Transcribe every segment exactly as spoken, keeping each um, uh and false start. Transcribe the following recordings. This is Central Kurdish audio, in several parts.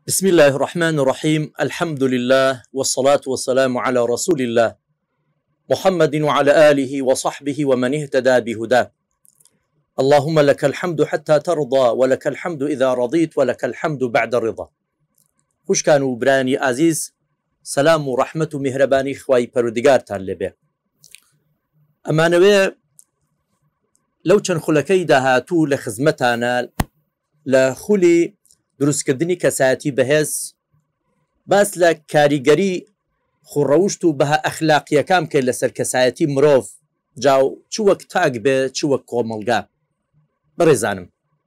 بسم الله الرحمن الرحيم. الحمد لله والصلاة والسلام على رسول الله محمد وعلى آله وصحبه ومن اهتدى بهداه. اللهم لك الحمد حتى ترضى ولك الحمد إذا رضيت ولك الحمد بعد الرضا. خوش كانوا براني عزيز، سلام ورحمة ومهرباني خواي پروردگارتان لبه. ئەمانەوێ لەو چەند خولەکەی داهاتوو لە خزمەتانە لە خولی دروستکردنی کەسایەتی بەهێز باس لە کاریگەری خوڕەوشت و بەها ئەخلاقیەکان بکەیت لەسەر کەسایەتی مرۆڤ، جاو چ وەک تاک بێ چ وەک کۆمەڵگا. بەڕێزانم،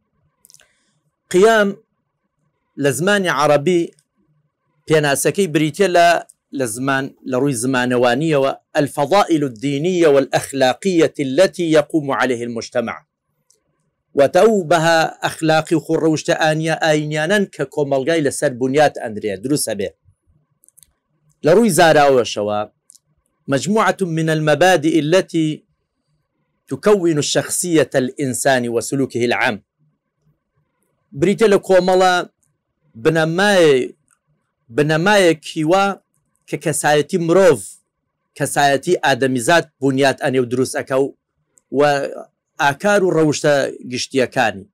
قیام لە زمانی عەرەبی پێناسەکەی بریتە لە لە زمان لە ڕووی زمانەوانیەوە الفضائل الدينية والأخلاقية التي يقوم عليه المجتمع، وتو بها أخلاقي وخروشت آنيا آينيانا ككومالغاي لسر بنيات أندريا دروس به لروي زارا وشوا مجموعة من المبادئ التي تكون الشخصية الإنسان وسلوكه العام. بريتل كومالا بنماي بنماي كيوا ككسايتي مروف كسايتي آدميزات بنيات أنيو دروس أكو و آكار روشتا قشتيكاني،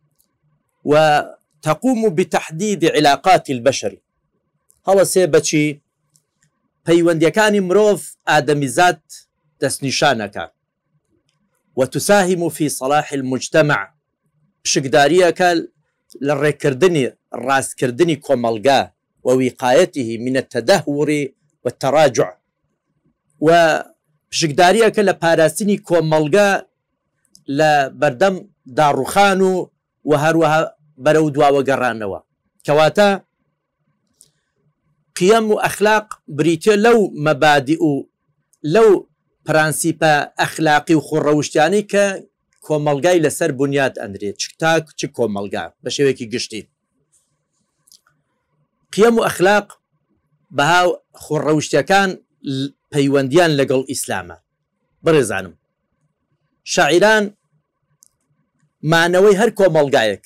وتقوم بتحديد علاقات البشر. هلا سيبتشي پەیوەندیەکانی مرۆڤ ئادەمیزات دەستنیشانەکە، وتساهم في صلاح المجتمع، پشکداریەکە لە ڕێکردنی ڕاستکردنی کۆمەڵگا ووقايته من التدهور والتراجع، وپشکداریەکە لە پاراستنی کۆمەڵگا لە بەردەم داڕوخان و و هەروەها بەرەو دواوە گەڕانەوە. کەواتە قیەم و ئەخلاق بریتە لەو مەبادئ و لەو پرانسیپە ئەخلاقی و خوڕەوشتیانەی کە کۆمەڵگای لەسەر بنیات ئەندرێت، چ تاک چ کۆمەڵگا بە شێوەیەکی گشتی. قیەم و ئەخلاق بەها خوڕەوشتیەکان پەیوەندیان لەگەڵ ئیسلامە. بەڕێزانم، شاعران مانەوەی هەر کۆمەڵگایەک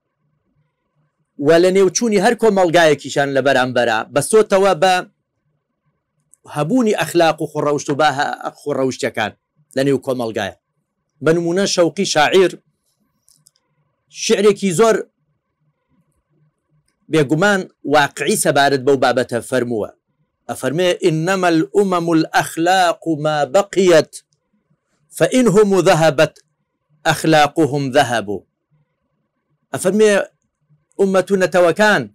و لە نێوچوونی هەر کۆمەڵگایەکیشان لە بەرامبەرە بەستۆتەوە بە هەبوونی ئەخلاق و خوڕەوشت و با خوڕەوشتەکان لە نێو کۆمەڵگایە. بە نمونە شەوقی شاعیر شعرێکی زۆر بێگومان واقعی سەبارەت بەو بابەتە فەرمووە. ئەفەرمێ إنما الأمم الأخلاق ما بقيت فإنهم ذهبت أخلاقهم ذهبوا. أفرمي أمتنا توكان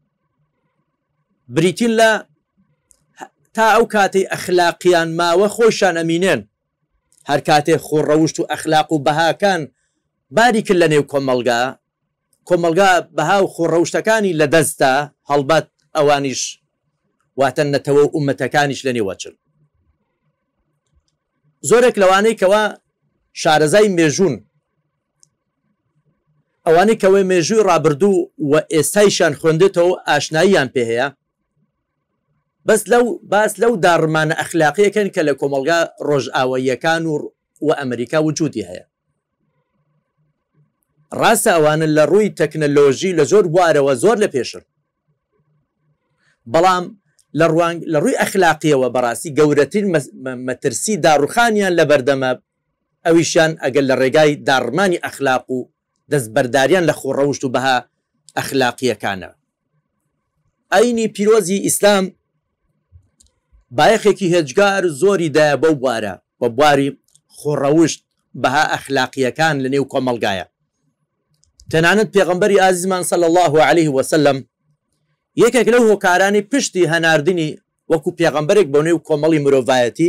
بريتين لا تا أو كاتي أخلاقيان ما وخوشان أمينين هر كاتي خوروشت أخلاق بها كان بارك لنا كوملغا كوملغا بها وخوروشتكاني لدزتا هلبات أوانيش واتن تو أمتكانيش لني وچل. زۆرێک لەوانەی کەوا شارەزای مێژوون، ئەوانەی کەوە مێژووی ڕابردوو و ئێستایشان خوێندێتەوە ئاشناییان پێ هەیە، بەس لەو باس لەو داڕمانە ئەخلاقیەکەن کە لە کۆمەڵگا ڕۆژئاواییەکان و و ئەمریکا وجودی هەیە. ڕاستە ئەوانە لە ڕووی تەکنەلۆژی لە زۆر بوارەوە زۆر لە پێشن، بەڵام لە ڕووی ئەخلاقیەوە بەڕاستی گەورەترین مەترسی داڕوخانیان لە بەردەمە ئەویشیان ئەگەر لە ڕێگای داڕمانی ئەخلاق و دەستبەرداریان لە خوڕەوشت و بەها ئەخلاقیەکانە. ئاینی پیرۆزی ئیسلام بایەخێکی هێجگار زۆری دایە بەو بوارە، بە بواری خوڕەوشت بەها ئەخلاقیەکان لە نێو کۆمەڵگایە. تەنانەت پێغەمبەری ئازیزمان صلی الله عليه وسلم یەکێک لەو هۆکارانی پشتی هەناردنی وەکو پێغەمبەرێک بۆ نێو کۆمەڵی مرۆڤایەتی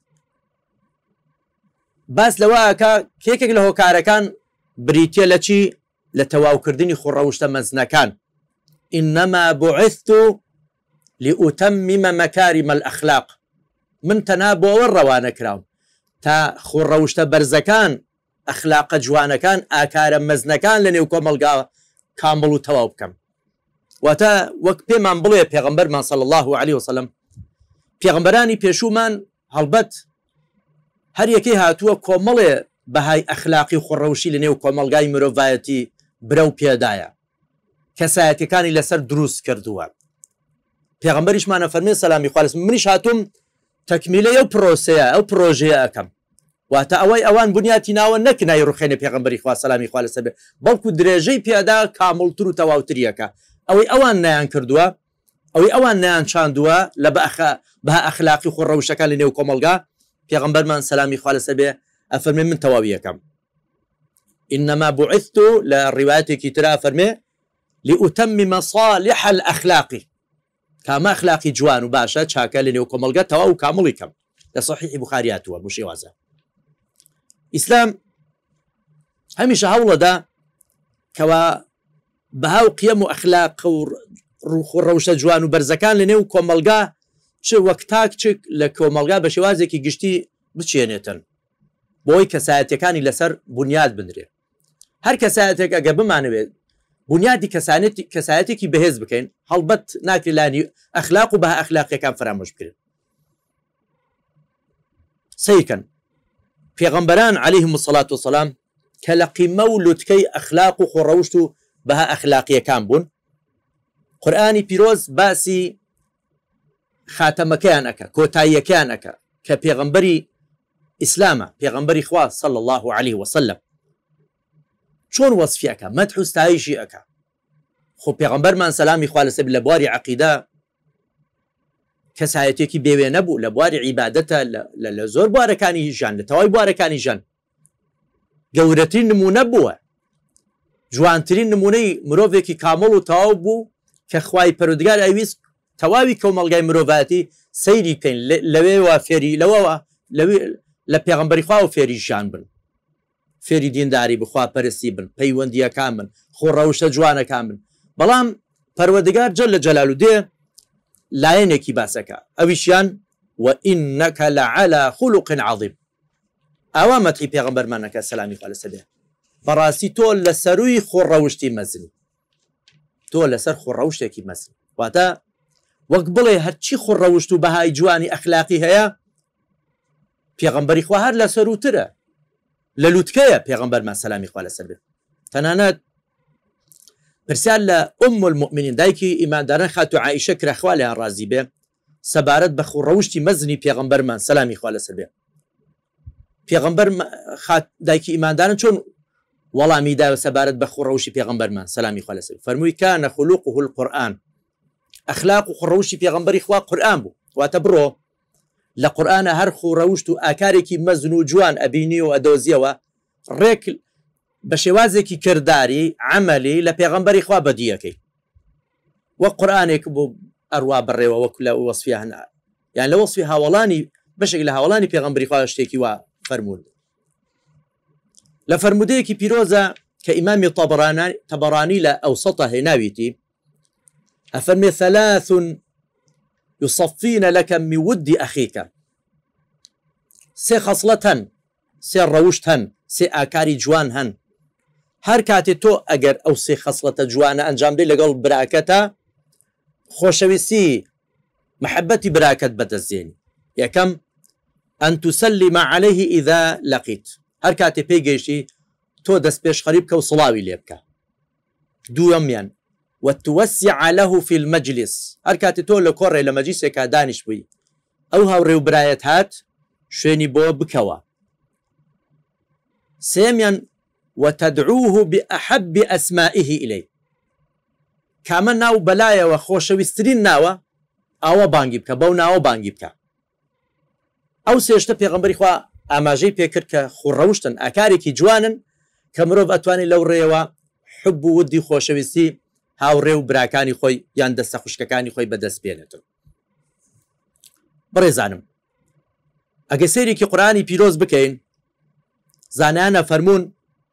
باس لەوەکە کێکێک لە هۆکارەکان بریتە لە چی؟ لە تەواوکردنی خوڕەوشتە مەزنەکان. إنما بعثت لأتمم مكارم الأخلاق. من تەنها بۆ ئەوە ڕەوانە کراوم تا خوڕەوشتە بەرزەکان، ئەخلاقە جوانەکان، ئاکارە مەزنەکان لە نێو کۆمەڵگا کامڵ و تەواو بکەم. واتە وەک پێمان بڵێ پێغەمبەرمان صلی الله عليه وسلم، پێغەمبەرانی پێشوومان هەڵبەت هەر یەکەی هاتووە کۆمەڵێ بەهای ئەخلاقی خوڕەوشی لە نێو کۆمەڵگای مرۆڤایەتی برە و پێدایە. کەسایەتەکانی لەسەر دروست کردووە. پێغەمبەریشمانە فەرمێ سەلامی خوا لەسەر منیش هاتووم تەکمیلەی ئەو پرۆسەیە ئەو پرۆژەیە ئەەکەم، واتە ئەوەی ئەوان بنیاتی ناوە نەکنای ڕوخێنە پێغەمبەری خوا سەلامی خوا لەسەر بێ، بەڵکو درێژەی پێدا کامڵتر و تەواوتریەکە. ئەوەی ئەوان نیان کردووە، ئەوەی ئەوان نیان چاندووە لە بە ئەخلاقی خۆڕەوشەکان لە نێو کۆمەلگا، پێغەمبەرمان سەلامی خوا لەسەر بێ ئەفەرمێ من تەواوی یەکەم. إنما بعثت لروايتك ترى فرمي لأتمم صالح الأخلاق، كما أخلاقي جوان وباشا شاكا لنيو كمالغا أو كاملكم لصحيح بخاريات ومشي وازا. إسلام هميشه هولا دا كوا بهاو قيم وأخلاق وروشة جوان وبرزكان لنيو كمالغا چه وقتاك چه لكمالغا بشوازي كي قشتي بچينيتن بۆی کەسایەتەکانی لەسەر بنیاد بنرێ. هەر کەسایەتێک ئەگە بمانەوێت بنیادی کەسایەتێکی بەهێز بکەین، هەڵبەت ناکری لانی ئەخلاق و بە ئەخلاقیەکان فرامۆش بکرێن. سەیرکەن پێغەمبەران عەلەیهیمو سەڵات وسەلام کە لە قیمە و لوتکەی ئەخلاق و خۆڕەوشت و بەها ئەخلاقیەکان بوون، قورئانی پیرۆز باسی خاتەمەکەیان ئەکە، کۆتاییەکەیان ئەکە کە پێغەمبەری ئیسلامە، پێغەمبەری خوا صلی الله عليه وسلم چۆن وەصفیەکە مەدح و ستایشی ئەکە. خۆ پێغەمبەرمان سەلامی خوا لەسەر لە بواری عەقیدە کەسایەتێکی بێوێ نەبوو، لە بواری عیبادەتە، لە زۆر بوارەکانی ژیان، لە تەواوی بوارەکانی ژیان گەورەترین نمونە بووە، جوانترین نمونەی مرۆڤێکی کامڵ و تەواو بوو کە خوای پەروەردگار ئەویست تەواوی کۆمەڵگای مرۆڤاتی سەیری بکەین، لەوێوە فێری لەوەوە لە پێغەمبەری خوا و فێری ژیان بن، فێری دینداری بخوا پەرستی بن، پەیوەندیەکان بن، خۆڕەوشتە جوانەکان بن. بەڵام پەروەردگار جەل جەلالو دێ لایەنێکی باسەکە، ئەویشیان وئینەکە لەعەلا خولوق عەظیم، ئەوا مەدحی پێغەمبەرمانەکە سەلامی خوا لەسەر بێ. بەڕاستی تۆ لە سەرووی خۆڕەوشتی مەزنی، تۆ لەسەر خۆڕەوشتێکی مەزنی، واتە وەک بڵێ هەرچی خۆڕەوشت و بەهای جوانی ئەخلاقی هەیە پێغەمبەری خوا هەر لە سەروترە، لە لوتکەیە پێغەمبەرمان سەلامی خوا لەسەر بێ. تەنانەت پرسیار لە ئوم المؤمنین دایکی ئیمانداران خاتو عائیشە کرا خوا لێیان ڕازی بێ سەبارەت بە خۆڕەوشتی مەزنی پێغەمبەرمان سەلامی خوا لەسەر بێ. پێغەمبەر دایکی ئیمانداران چۆن وەڵامی داوە سەبارەت بە خۆڕەوشی پێغەمبەرمان سەلامی خوا لەسەر بێ؟ فەرمووی کانە خولوقه القورئان، ئەخلاق و خۆڕەوشی پێغەمبەری خوا قورئان بوو، واتە بڕۆ لە قورئانە هەر خۆڕەوشت و ئاکارێکی مەزن و جوان ئەبینی و ئەدۆزیەوە ڕێک بە شێوازێکی کردداری عەمەلی لە پێغەمبەری خوا بەدیەکەی، وەک قورئانێک بۆ ئەڕوا بڕێوە وەک لە وەصفی هەنا، یان لە وەصفی هاوڵانی بەشێک لە هاوڵانی پێغەمبەری خوا شتێکی وا فەرموون. لە فەرمودەیەکی پیرۆزە کە ئیمامی تەبەرانی لە ئەوسەتە هێناویتی ئەفەرمێ ثەلاث يصفين لك من ود أخيك، سي خصلة هن، سي روشت هن، سي آكاري جوان هن، هر كاتي تو أجر أو سي خصلة جوان أنجام دي لقل براكتا خوشويسي محبتي براكت بدزيني يا كم أن تسلم عليه إذا لقيت، هر كاتي بيجيشي تو دس بيش خريبك وصلاوي ليبك دو يميان وتوسع له في المجلس، هر کاتی تۆ لە کۆڕێ لە مەجلیسێکا دانیش بووی ئەو هاوڕێ و برایەت هات شوێنی بۆ بکەوە. سێمیان وتدعوه بأحب أسمائه إليه، کامە ناو بەلایەوە خۆشەویستترین ناوە ئاوە بانگی بکە، بەو ناوە بانگی بکە. ئەو سێشتە پێغەمبەری خوا ئاماژەی پێکرد کە خوڕەوشتن ئاکارێکی جوانن کە مرۆڤ ئەتوانێت لەو ڕێەوە حب و ودی خۆشەویستی هاوڕێ و براکانی خۆی یان دەستە خوشکەکانی خۆی بەدەست بێنێتن. بڕێزانم ئەگە سەیرێکی قورئانی پیرۆز بکەین، زانایانە فەرموون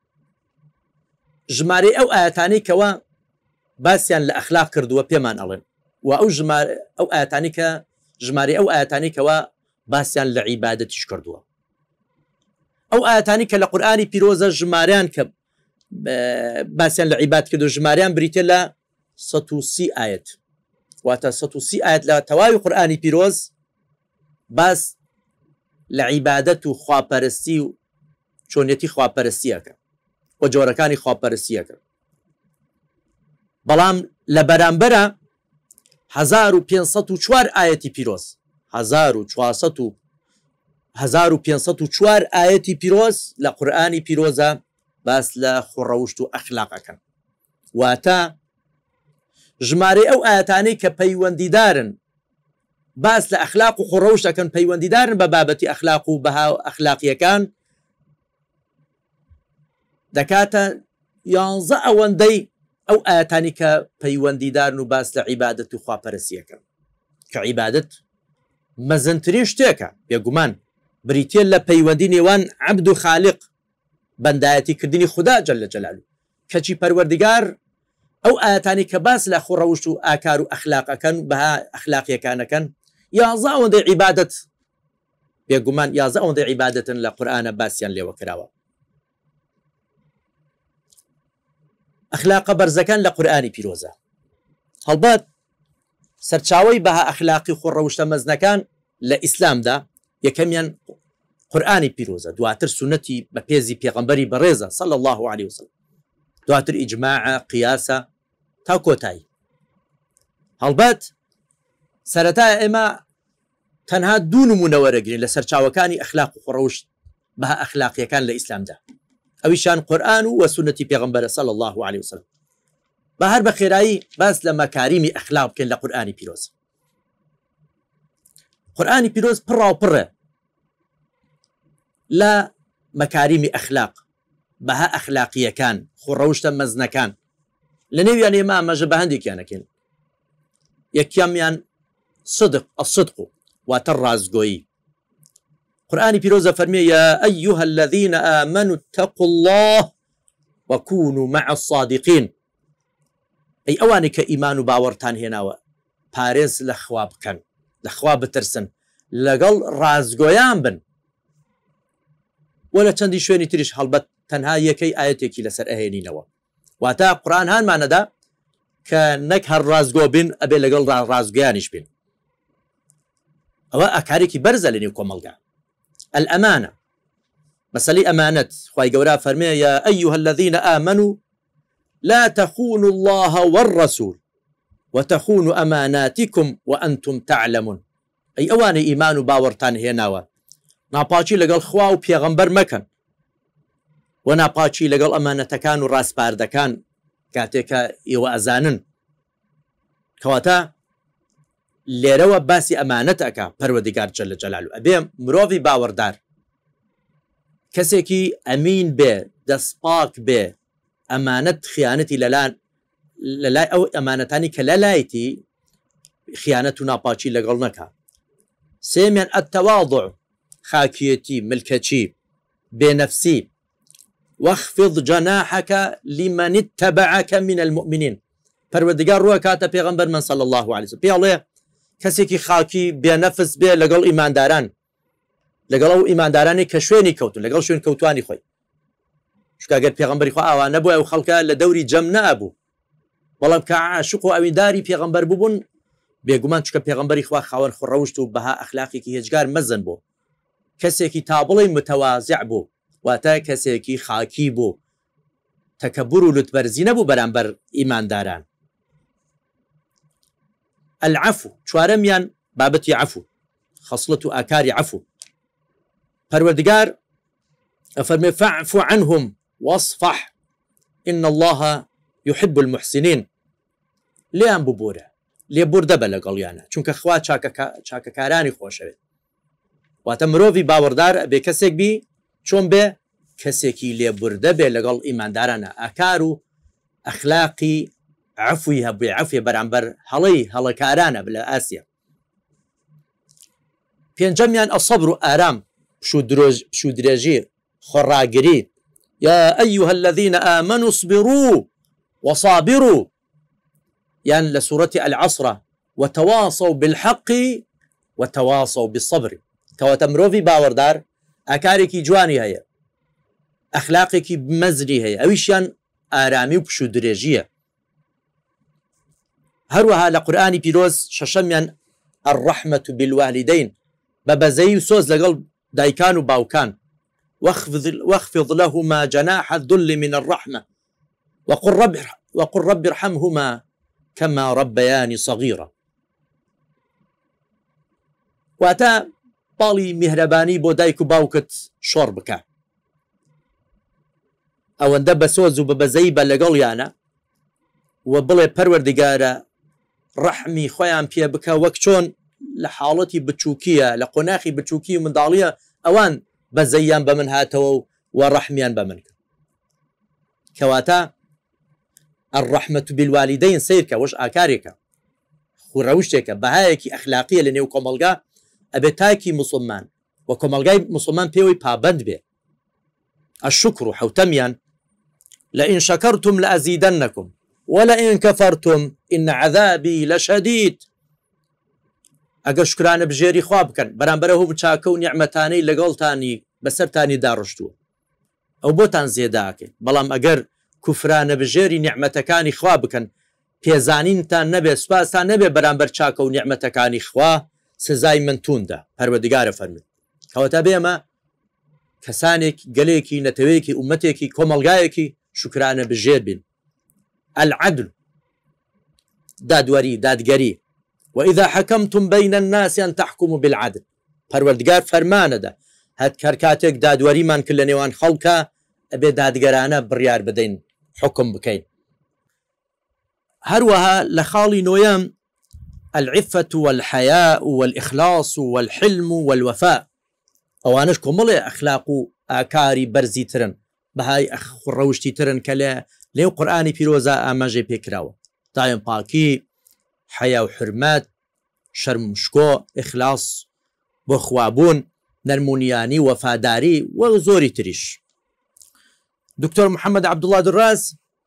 ژمارەی ئەو ئاەتانەی کەوە باسییان لە ئەخلاق کردووە پێمان ئەڵێن، و ئەو ئەو ئاەتانی کە ژمارەی ئەو ئاەتانی کەوە باسییان لە عیبادەتیش کردووە. ئەو ئاەتانی کە لە قورئانی پیرۆزە ژمارەیان کە باسییان لە عیباد کرد و ژماریان بریتە لە سەد و سی ئاەت، واتە سەد و سی ئاەت لە تەواوی قورئانی پیرۆز باس لە عیبادەت و خواپەرستی و چۆنیەتی خواپەرستیەکە و جۆرەکانی خواپەرستیەکە. بەڵام لە بەرامبەرە هەزار و پێنج سەد و چوار ئاەتی پیرۆز هەزار و چوارسەد و هەزار و پێنج سەد و چوار ئاەتی پیرۆز لە قورئانی پیرۆزە باس لە خوڕەوشت و ئەخلاقەکەن واتە ژمارەی ئەو ئاەتانەی کە پەیوەندیدارن باس لە ئەخلاق و خوڕەوشت دەکەن پەیوەندیدارن بە بابەتی ئەخلاق و بەها ئەخلاقیەکان دەکاتە یانزە ئەوەندەی ئەو ئاەتانی کە پەیوەندیدارن و باس لە عیبادەت و خواپەرستیەکەن کە عیبادەت مەزنترین شتێکە بێگومان بریتە لە پەیوەندی نێوان عەبد و خالق بەندایەتی کردنی خوددا جەل جەلالوه کەچی پەروەردگار ئەو ئاەتانی کە باس لە خوڕەوشت و ئاکار و ئەخلاقەکەن بەها ئەخلاقیەکانەکەن یازە ئەوەندەی عیبادەت بێگومان یازە ئەوەندەی عیبادەتن لە قورئانە باسییان لێوە کراوە ئەخلاقە بەرزەکان لە قورئانی پیرۆزە هەڵبەت سەرچاوەی بەها ئەخلاقی خوڕەوشتە مەزنەکان لە ئیسلامدا یەکەمیان قورئانی پیرۆزە دواتر سونەتی بە پێزی پێغەمبەری بەڕێزە صلی الله عليه وسلم دواتر ئیجماع قیاسە تا کۆتایی هەڵبەت سەرەتا ئێمە تەنها دوو نمونە وەرەگرین لە سەرچاوەکانی ئەخلاق و خوڕەوشت بەها ئەخلاقیەکان لە ئیسلامدا ئەویشان قورئان و سونەتی پێغەمبەرە صلی الله عليه وسلم بە هەر بە خێرایی باس لە مەکاریمی ئەخلاق بکەین لە قورئانی پیرۆز قورئانی پیرۆز پڕاوپڕە لە مەکاریمی ئەخلاق بەها ئەخلاقیەکان خوڕەوشتە مەزنەکان لە نێویان ئێمە ئاماژە بە هەندێکیانەکەن یەکەمیان صدق الصدق واتە ڕازگۆیی قورئانی پیرۆزە فەرمێ یا ئەیها الذين آمنوا اتقوا الله وكونوا مع الصادقين ئەی ئەوانەی کە ئیمان و باوەڕتان هێناوە پارێز لە خوا بکەن لە خوا بترسن لەگەڵ ڕازگۆیان بن ولا چەندی شوێنی تریش هەڵبەت تەنها یەکەی ئاەتێکی لەسەر ئەهێنینەوە واتە قورئان هانمانەدا کە نەک هەر ڕازگۆ بین ئەبێ لەگەڵ ڕازگۆیانیش بین ئەوە ئاکارێکی بەرزە لە نێو کۆمەڵگا الأمانة مسألة أمانة خواهي قورا فرمي يا أيها الذين آمنوا لا تخونوا الله والرسول وتخونوا أماناتكم وأنتم تعلمون أي أواني إيمان باورتان هناوا ناپاچی لەگەڵ خوا و پێغەمبەر مەکەن و ناپاچی لەگەڵ ئەمانەتەکان و ڕاستپاردەکان کاتێکە ئێوە ئەزانن کەواتە لێرەوە باسی ئەمانەت ئەکا پەروەردگار جەل جەلالوه ئەبێ مرۆڤی باوەڕدار کەسێکی ئەمین بێ دەستپاک بێ ئەمانەت خیانەتی لەلای لەلای ئەو ئەمانەتانی کە لەلایەتی خیانەت و ناپاچی لەگەڵ نەکا سێمیان التەواضع خاکیەتی ملکەچی بێنەفسی واخفض جناحك لمن اتبعك من المؤمنين پەروەردگار ڕووە کاتە پێغەمبەر من صلی الله عليه وسلم پێڵێ کەسێکی خاکی بێنەفس بێ لەگەڵ ئیمانداران لەگەڵ ئەو ئیماندارانی کە شوێنی کەوتن لەگەڵ شوێن کەوتوانی خۆی شکاگەر پێغەمبەری خوا ئەوانە بووە ئەو خەڵکە لە دەوری جەم نەبوو بەڵام کە عاشق و ئەوینداری پێغەمبەر بوون بێگومان چکە پێغەمبەری خوا خاوەن خوڕەوشت و بەها ئەخلاقێکی هێجگار مەزن بوو کەسێکی تابڵی متەوازع بوو واتە کەسێکی خاکی بوو تەکەبور و لوتبەرزی نەبوو بەرامبەر ئیمانداران العفو چوارەمیان بابەتی عفو خەسڵەت و ئاکاری عفو پەروەردگار ئەفەرمێ فاعف عنهم واصفح إن الله يحب المحسنين لێیان ببوورە لێبوردە بە لەگەڵیانە چونکە خوا چاکەکارانی خۆشەوێت واتە مرۆڤی باوەڕدار بێ کەسێک بی چۆن بێ کەسێکی لێبوردە بێ لەگەڵ ئیماندارانە ئاکار و ئەخلاقی عفوی هەبێ عفوێ بەرامبەر هەڵەی هەڵەکارانە لە ئاسیا پێنجەمیان ئەسەبر و ئارام پشوو درێژی خۆڕاگری یا ئەیها الذين آمنوا اصبروا وصابروا یان لە سوورەتی العەسرە وتواصوا بالحق وتواصوا بالصبر کەواتە مرۆڤی باوەڕدار ئاکارێکی جوانی هەیە ئەخلاقێکی مەزنی هەیە ئەویشیان ئارامی و پشوو درێژیە هەروەها لە قورئانی پیرۆز شەشەمیان الرحمة بالوالدين بە بەزەی و سۆز لەگەڵ دایکان و باوکان واخفض لهما جناح الذل من الرحمة وقل رب وقل رب ارحمهما كما ربياني صغيرة. واتە باڵی میهرەبانی بۆ دایک و باوکت شۆڕ بکە، ئەوەندە بە سۆز و بە بەزەی بە لەگەڵیانە و بڵێ پەروەردگارە ڕەحمی خۆیان پێ بکە، وەک چۆن لە حاڵەتی بچووکیە لە قۆناخی بچووکی و منداڵیە ئەوان بەزەیان بە من هاتەوە و ڕەحمیان بە من کرد. کەواتە الرحمة بالوالدين سیرکە وەش ئاکارێکە خوڕەوشتێکە بەهایەکی ئەخلاقیە لە نێو کۆمەلگا ئەبێ تاکی مسلمان و کۆمەلگای مسلمان پێوەی پابند بێ. الشکر و حوتەمیان لئن شكرتم لأزيدنكم ولئن كفرتم إن عذابي لشديد. ئەگەر شکرانە بژێری خوا بکەن بەرامبەر هەموو چاکە و نیعمەتانەی لەگەڵتانی بەسەرتانی داڕشتووە ئەو بۆتان زێداکەن، بەڵام ئەگەر کوفرانە بژێری نیعمەتەکانی خوا بکەن پێزانینتان نەبێ سوپاسان نەبێ بەرامبەر چاکە و نیعمەتەکانی خوا سزای من تووندا. پەروەردگارە فەرمووی کەواتە بێمە کەسانێک گەلێکی نەتەوەیەکی ئومەتێکی کۆمەلگایەکی شکرانە بژێر بین. العدل دادوەری دادگەری وإذا حكمتم بين الناس أن تحكموا بالعدل. پەروەردگار فەرمانەدا هەت کەرکاتێک دادوەریمان کرد لە نێوان خەڵکە ئەبێ دادگەرانە بڕیار بدەین حکم بکەین. هەروەها لە خاڵی نۆیەم العفة والحياء والإخلاص والحلم والوفاء. ئەوانش کۆمەڵێ ئەخلاق و ئاکاری بەرزی ترن بەهای ڕەوشتی ترن کە لە لێو قورئانی پیرۆزە ئاماژەی پێکراوە. دایم پاکی، حیا و حرمەت، شەرم شکۆ، ئیخلاص بۆ خوابوون، نەرمونیانی، وەفاداری و زۆری تریش. دکتۆر محەممەد عەبدوڵڵا دڕاز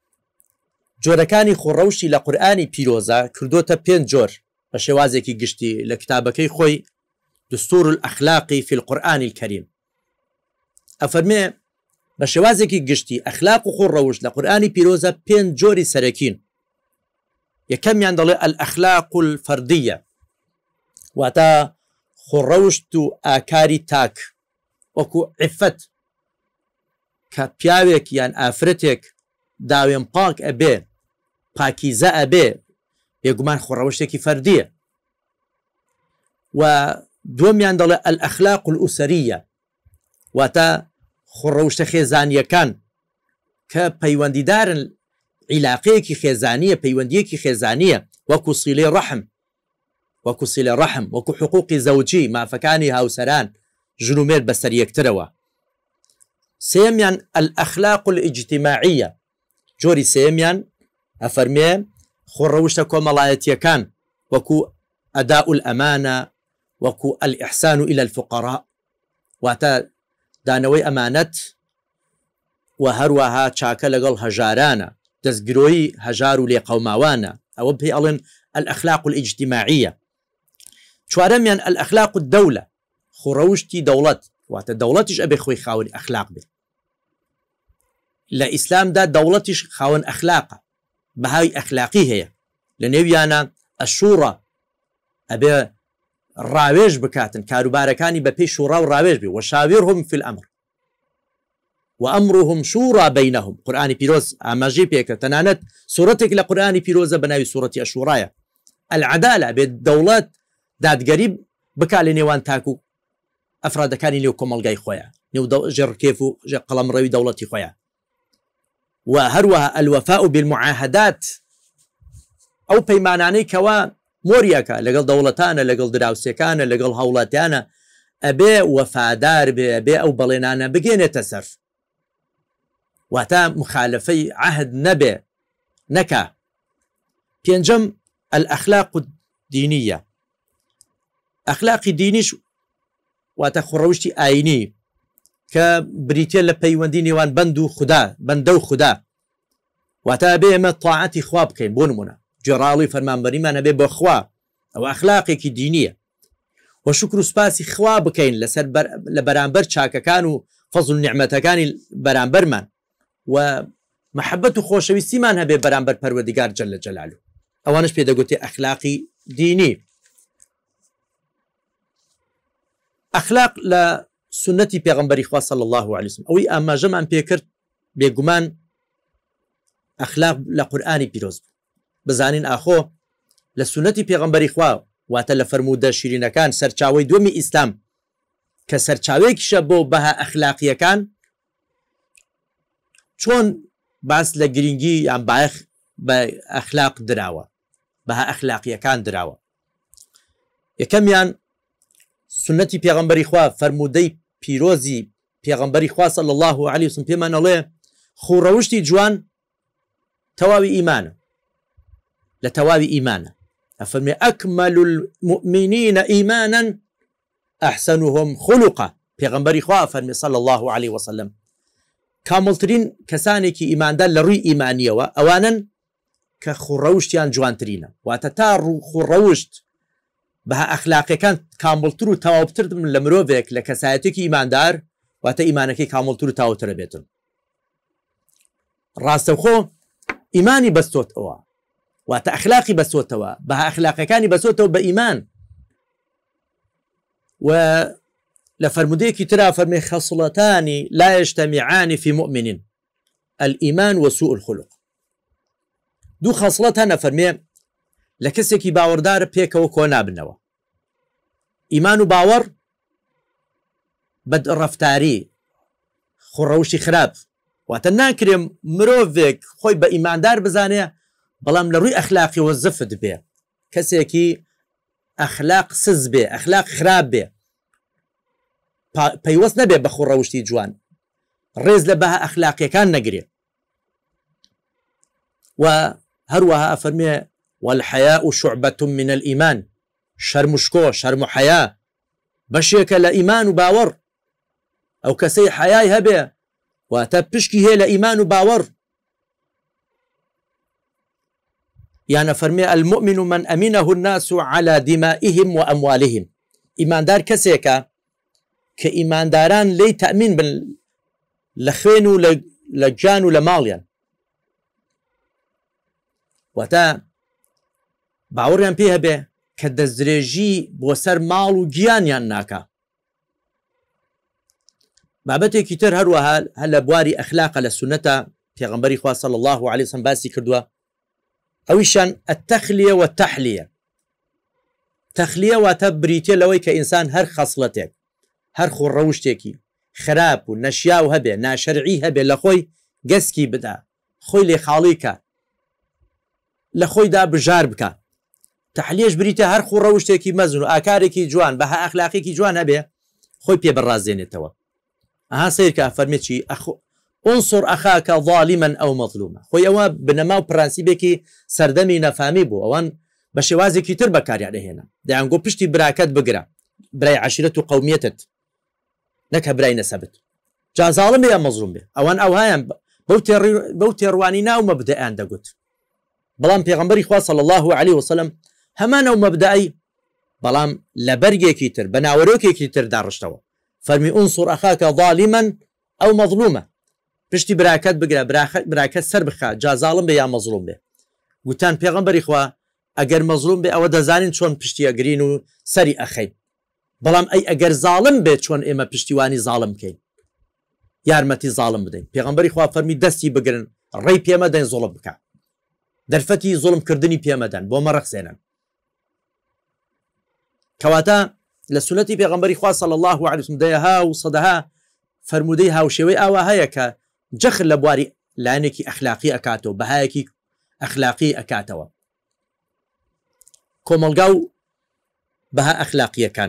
جۆرەکانی خوڕەوشی لە قورئانی پیرۆزە کردوتە پێنج جۆر بە شێوازێکی گشتی لە کتابەکەی خۆی دستور الأخلاق في القرآن الكريم. ئەفەرمێ بە شێوازێکی گشتی ئەخلاق و خوڕەوش لە قورئانی پیرۆزە پێنج جۆری سەرەکین. یەکەمیان دەڵێ الأخلاق الفردية واتە خوڕەوشت و ئاکاری تاک وەکو عفەت کە پیاوێک یان ئافرەتێک داوێن پاک ئەبێ پاکیزە ئەبێ بێگومان خوڕەوشتێکی فەردیە. و دووەمیان دەڵێ الأخلاق الأسرية واتە خوڕەوشتە خێزانیەکان کە پەیوەندیدارن عیلاقەیەکی خێزانیە پەیوەندیەکی خێزانیە وەکو سیلەی ڕەحم وەکو سیلەی ڕەحم وەکو حقوقی زەوجی مافەکانی هاوسەران ژنومێر بەسەر یەکترەوە. سێمیان الأخلاق الاجتماعية جۆری سێمیان ئەفەرمێ خوڕەوشتە کۆمەڵایەتیەکان وەکو ئەداء الأمانة وەکو الإحسان إلى الفقراء واتە دانەوەی ئەمانەت و هەروەها چاکە لەگەڵ هەژارانە دەستگرۆیی هەژار و لێقەوماوانە ئەوە پێی ئەڵێن الأخلاق الاجتماعية. چوارەمیان الأخلاق الدولة خوڕەوشتی دەوڵەت واتە دەوڵەتیش ئەبێ خۆی خاوەنی ئەخلاق بێت. لە ئیسلامدا دەوڵەتیش خاوەن ئەخلاقە بەهای ئەخلاقی هەیە لە نێویانە ئەشوڕە ئەبێ ڕاوێژ بکاتن کاروبارەکانی بە پێی شوڕا و ڕاوێژ بێ وشاورهم في الأمر وأمرهم شورى بينهم. قرآن پیرۆز ئاماژەی پێکە تەنانەت سوورەتێک لە قورئانی پیرۆزە بەناوی سوورەتی ئەشوڕایە. العدالة بێت دەوڵەت دادگەری بکا لە نێوان تاکو ئەفرادەکانی لێو کۆمەڵگای خۆیان نێو ژێڕکێف و قەڵەمڕەوی دەوڵەتی خۆیان. و هەروەها الوفاء بالمعاهدات ئەو پەیمانانەی کەوا مۆریەکە لەگەڵ دەوڵەتانە لەگەڵ دراوسەکانە لەگەڵ هاوڵاتیانە ئەبێ وەفادار بێ ئەبێ ئەو بەڵێنانە بگێنێتە سەر واتە مخالفەی عهد نەبێ نەکا. پێنجەم الأخلاق الدينية ئەخلاقی دینیش واتە خوڕەوشتی ئاینی کە بریتە لە پەیوەندی نێوان بەند و خوددا بەندە و خوددا واتە بێ ئێمە تاعەتی خوا بکەین بۆ نمونە جێڕاڵی فەرمانبەریمان هەبێ بۆ خوا ئەوە ئەخلاقێکی دینیە و شکر و سپاسی خوا بکەین لەسەر لە بەرامبەر چاکەکان و فەزل نیعمەتەکانی بەرامبەرمان و محەبەت و خۆشەویستیمان هەبێ بەرامبەر پەروەردگار جەلە جەلالوه. ئەوانش پێدەگوتێ ئەخلاقی دینی. ئەخلاق لە سنەتی پێغەمبەری خوا صلی الله عليه وسلم ئەوەی ئاماژەمان پێکرد بێگومان ئەخلاق لە قورئانی پیرۆز بوو. بزانین ئاخۆ لە سونەتی پێغەمبەری خوا واتە لە فەرموودە شیرینەکان سەرچاوەی دووەمی ئیسلام کە سەرچاوەیەکیشە بۆ بەها ئەخلاقیەکان چۆن باس لە گرنگی یان باەخ بە ئەخلاق دراوە بەها ئەخلاقیەکان دراوە. یەکەمیان سنەتی پێغەمبەری خوا فەرموودەی پیرۆزی پێغەمبەری خوا صلی الله علیه وسلم پێمان ئەڵێ خوڕەوشتی جوان تەواوی ئیمانە لە تەواوی ئیمانە ئەفەرمێ ئەکمەل المؤمنین ئیمانا ئەحسنهم خلقا پێغەمبەری خوا فەرمێ صلی الله علیه وسلم کامڵترین کەسانێکی ئیماندار لە ڕووی ئیمانیەوە ئەوانن کە خوڕەوشتیان جوانترینە واتە تا ڕوو خوڕەوشت بەها ئەخلاقیەکان کامڵتر و تەواوتر لە مرۆڤێک لە کەسایەتێکی ئیماندار واتە ئیمانەکەی کامڵتر و تاوترە بێتن. ڕاستەوخۆ ئیمانی بەستۆتەوە واتە ئەخلاقی بەستۆتەوە بەها ئەخلاقەکانی بەستۆتەوە بە ئیمان و لە فەرمودەیەکی ترا فەرمێ خەسڵەتانی لا یەجتەمیعانی فی مؤمن الئیمان وسوء الخلق. دوو خەسڵەت هەنە فەرمێ لە کەسێکی باوەڕدارە پێکەوە کۆ نابنەوە. ئیمان و باوەڕ بەدڕەفتاری خوڕەوشی خراپ واتە ناکرێ مرۆڤێک خۆی بە ئیماندار بزانێ بەڵام لە ڕووی ئەخلاقیەوە زفت بێ کەسێکی ئەخلاق سز بێ ئەخلاق خراپ بێ پەیوەست نەبێ بە خوڕەوشتی جوان ڕێز لە بەها ئەخلاقیەکان نەگرێ. و هەروەها ئەفەرمێ والحياء شعبة من الإيمان شرمشكو شرم حياء بشيك لإيمان وباور أو كسي حياء هبه وتبشكي هي لإيمان وباور يعني فرمي المؤمن من أمنه الناس على دمائهم وأموالهم إيمان دار كسيكا كإيمان داران لي تأمين بل لخوين لجان ولماليان وتا باوەڕیان پێ هەبێ کە دەستدرێژی بۆ سەر ماڵ و گیانیان ناکە. بابەتێکی تر هەروەها هە لە بواری ئەخلاقە لە سونەتە پێغەمبەری خوا صلی الله علیه وسلم باسی کردووە ئەویشان التەخلیە والتەحلیە. تەخلیە واتە بریتێ لەوەی کە ئینسان هەر خەسڵەتێک هەر خوڕەوشتێکی خراپ و نەشیاو هەبێ ناشەرعی هەبێ لە خۆی گەسکی بدا خۆی لێ خاڵی کە لە خۆیدا بژار بکە. تەحلیەش بریتە هەر خوڕەوشتێکی مەزن و ئاکارێکی جوان بەها ئەخلاقێکی جوان هەبێ خۆی پێ بەڕازێنێتەوە. ئەها سیرکە فەرمێکی ئونصر ئەخاکە ظالما ئەو مەظلومە خۆی ئەوە بنەما و پرەنسیبێکی سەردەمی نەفامی بوو ئەوان بە شێوازێکی تر بەکاریان دەهێنا دەیانگۆ پشتی براکەت بگرە برای عەشیرەت و قەومیەتت نەکە برای نەسەبت جا زاڵم بێ یا مەظلوم بێ ئەوان ئەوهایان بەو تێڕوانی ناو مەبدەیان دەگوت. بەڵام پێغەمبەری خوا صلی الله علیه وسلم هەمان ئەو مەبدەئی بەڵام لە بەرگێکی تر بە ناوەرۆکێکی تر داڕشتەوە فەرمی ئونصر ئەخاکە ظالما ئەو مەظلومە پشتی براکەت بگرە براکەت سەر بخە جا زاڵم بێ یا مەظلوم بێ. گوتان پێغەمبەری خوا ئەگەر مەظلوم بێ ئەوە دەزانین چۆن پشتی ئەگرین و سەری ئەخەین بەڵام ئەی ئەگەر زاڵم بێت چۆن ئێمە پشتیوانی زاڵم بکەین یارمەتی زاڵم بدەین. پێغەمبەری خوا فەرمی دەستی بگرن ڕێی پێمەدەین زوڵم بکە دەرفەتی زوڵمکردنی پێمەدەن بۆ مەڕەخسێنن. کەواتە لە سونەتی پێغەمبەری خوا صلی الله علیه وسلم دەیەها و سەدەها فەرمودەی هاوشێوەی ئاوا هەیە کە جەخر لە بواری لایەنێکی ئەخلاقی ئەکاتەوە بەهایەکی ئەخلاقی ئەکاتەوە. کۆمەلگا و بەها ئەخلاقیەکان